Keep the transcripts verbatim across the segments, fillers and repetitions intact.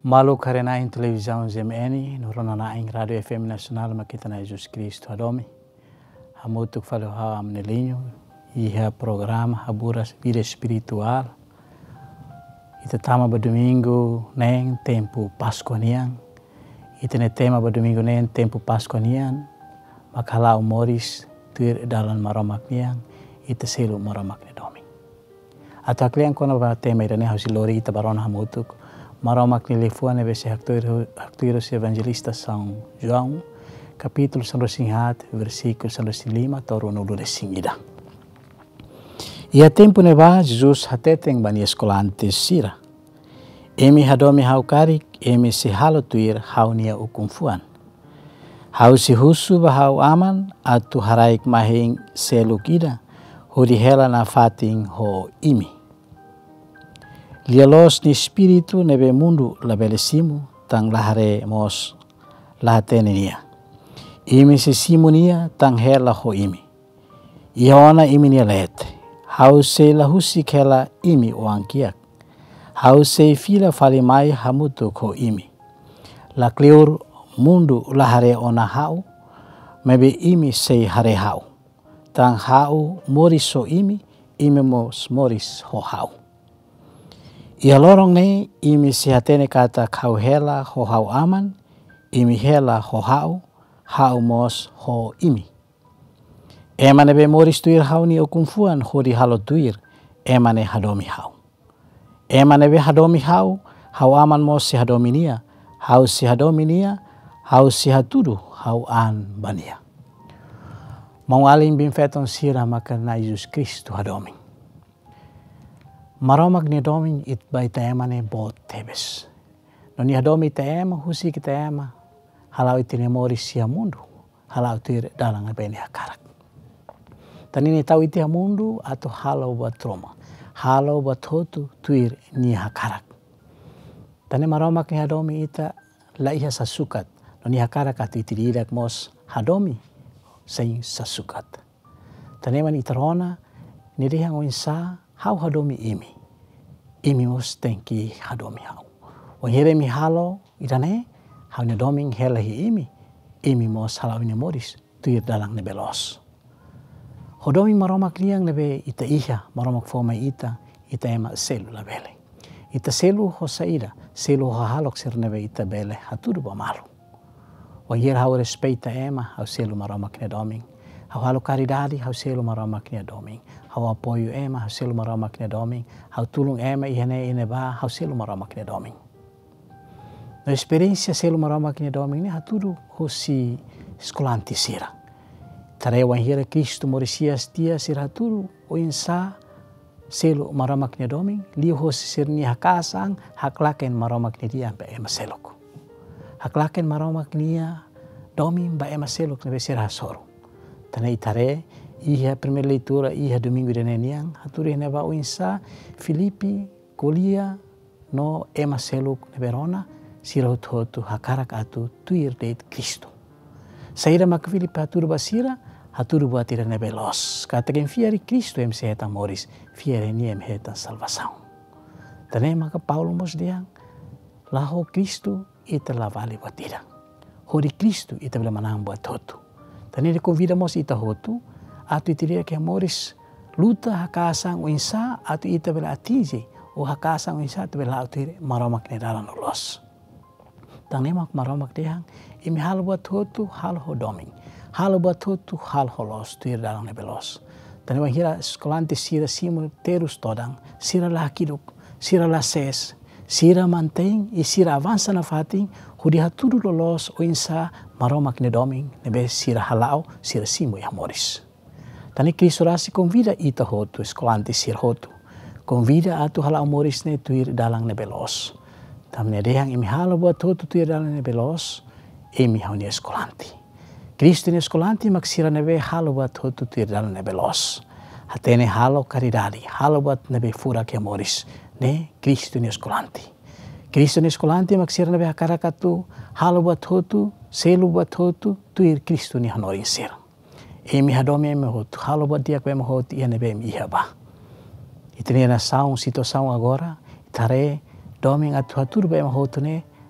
Malu karena in televisão Z M N, no ronana in Radio F M Nacional, makita na Jesus Cristo adomi. Hamutuk falo ha amnelinho, iha programa haburas vida espiritual. Ita tama ba domingo neng tempo Páscoa niang. Ita ne tema ba domingo neng tempo Páscoa niang. Makala umoris tuir dalan maromak niang. Ita selu maromak ne domi. Atau akliang kono ba tema irane hausilori ita barona hamutuk. Maromak ni lefua ne bese Haktuiros Evangelista São João, capítulo São Rosinhat, versículo São Rosinlima, toro no Singida. Ia tempo ne ba Jesus hateteng bani escolantes sira. Emi hadomi hau karik, emi se halo tuir hau nia ukumfuan. Hau si husu ba hau aman, atu haraik mahing selukida, hudi hela na fating ho imi. Lialos ni espiritu nebe mundu labelesimu tang lahare mos lahatene nia. Imi se simu nia tang hela ho imi. Iona imi nia lete. Hau se lahusi kela imi uangkiak. Hau se fila falimai hamutu ho imi. La kliur mundu lahare ona hau mebe imi se hare hau. Tang hau moris ho imi, imi mos moris ho hau. Ia lorong ne imi sihatene kata kau hela ho hau aman, imi hela ho hau, hau mos ho imi. Ema nebe moris tuir hau ni okumfuan hori halo tuir, ema ne hadomi hau. Ema nebe hadomi hau, hau aman mos si hadomi nia, hau si hadomi nia, hau si hatudu, hau an bania. Mau aling bimfeton sira maka na Jesus Kristu hadomi. Maromak ni doming it by tema ne bot tebes. No ni hadomi tema husi ki tema halau itine moris sia mundu halau tir dalang bene hakarak. Tani ni tau iti mundu atau halau buat Roma. Halau buat hotu tuir ni hakarak. Tani maromak ni hadomi ita la iha sasukat. No ni hakarak atu iti didak mos hadomi saing sasukat. Tani man itarona ni rihang winsa hau hadomi imi. Imi mos tengki hadomi hau. Wanghere mi halo idane hau ne doming hela hi imi. Imi mos halau ini moris tuir dalang ne belos. Hodomi maromak liang nebe ita iha maromak foma ita ita ema selu la bele. Ita selu ho saida selu ho halok ser nebe ita bele hatudu ba malu. Wanghere hau respeita ema hau selu maromak ne doming. Hau halo karidadi hau selu maromak ne doming. Hau apoio ema hau selu maromak ne doming. Hau tulung ema ihane ine ba hau selu maromak ne doming. No experiência selu maromak ne doming ne hatudu hosi skolanti sira. Tare wanghira Kristu morisias dia sira hatudu o insa selu maromak ne doming. Liu hosi sirni hakasang haklaken maromak ne dia ba ema selok. Haklaken maromak nia doming ba ema selok ne sira hasoro. Tane itare iha primeira leitura iha domingo de neniang haturi neba uinsa Filipi kolia no ema seluk ne Verona sira hotu hakarak atu tuir de Kristo. Saira mak Filipi haturu basira haturu buatira ne belos. Kata ken fiari Kristo em seheta moris fiari ni em heta salvação. Tane maka Paulo mos diang laho Kristo ita lavali buatira. Hori Kristo ita bela manang buat hotu. Tani de convida mos ita hotu atu itiria ke moris luta hakasang uinsa atu ita bela atiji o hakasang uinsa atu bela atu maromak ne dalan los. Tang nemak maromak dehang imi hal buat hotu hal ho doming. Hal buat hotu hal holos tuir dalang ne belos. Tani wanghira skolante sira simu terus todang sira la hakiduk sira la ses sira manteng i sira avansa na fating hudi hatudu lolos uinsa maromak ne doming nebe sira halau sira simu ya moris. Tani Kristo rasi convida ita hotu eskolante sir hotu. Convida atu halau moris ne tuir dalang ne belos. Tamne dehang imi halau buat hotu tuir dalang ne belos imi hauni eskolante. Kristo ne eskolante mak sira nebe halau buat hotu tuir dalang ne belos. Hatene halau karidadi halau buat nebe furak ya moris ne Kristo ne eskolante. Kristo ne eskolante mak sira nebe hakarakatu halau buat hotu selu buat hotu tuir Kristo ne hanorin sira. Emi hadomi emi hotu halo buat dia kwe hotu ia nebe emi iha ba. Itini na saung situação agora tare doming atu hatur ba emi hotu ne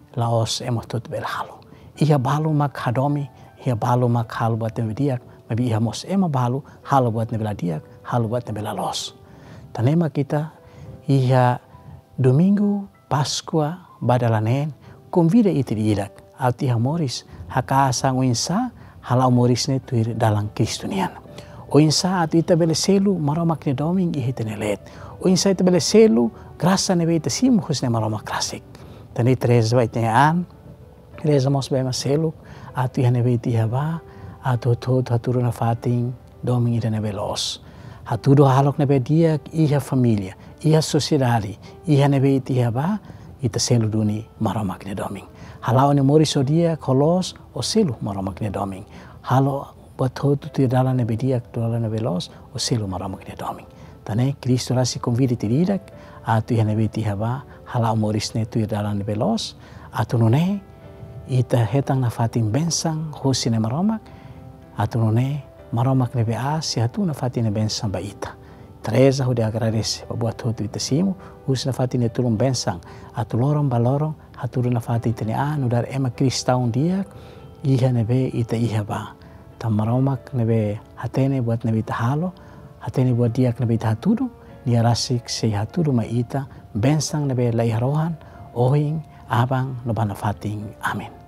laos emo tut bel halo. Iha balu mak hadomi, iha balu mak halo buat nebe diak, mabi iha mos ema balu halo buat nebe diak, halo buat nebe lalos. Tanema kita iha domingo Paskua badalanen convida iti diidak alti iha moris haka sang insa halau morisne tuir dalam Kristunian. O insa atu ita bele selu maromak ne doming ihi tenelet. O insa ita bele selu grasa nebe ita simu husne maromak klasik. Tani treza ba itengaan, reza mos bema selu, atu iha nebe iti iha ba, atu tot haturu na fating doming ita nebe los. Haturu halok nebe diak iha familia, iha sociedade, iha nebe iti iha ba, ita selu duni maromak ne doming. Halau ne moris o diak holos o selu maromak ne doming. Halo buat hotu tu dalam nebe diak dalam nebe los o selu maromak ne doming. Tane Kristo rasi convida ti didak, atu iha nebe iti iha ba, halau moris ne tu dalam nebe los, atu nune ita hetang na fating bensang hosi ne maromak, atu nune maromak nebe a si hatu na fating ne bensang ba ita. Teresa hude agradece buat hotu ita simu, hus na fating ne tulung bensang, atu lorong balorong, hatu na fating tene anu dar ema Kristaun diak, iha nebe ita iha ba. Tam maromak nebe hatene buat nebe ita halo, hatene buat diak nebe ita hatudu, dia rasik se hatudu ma ita, bensang nebe lai harohan, ohing, abang, no bana fating. Amin.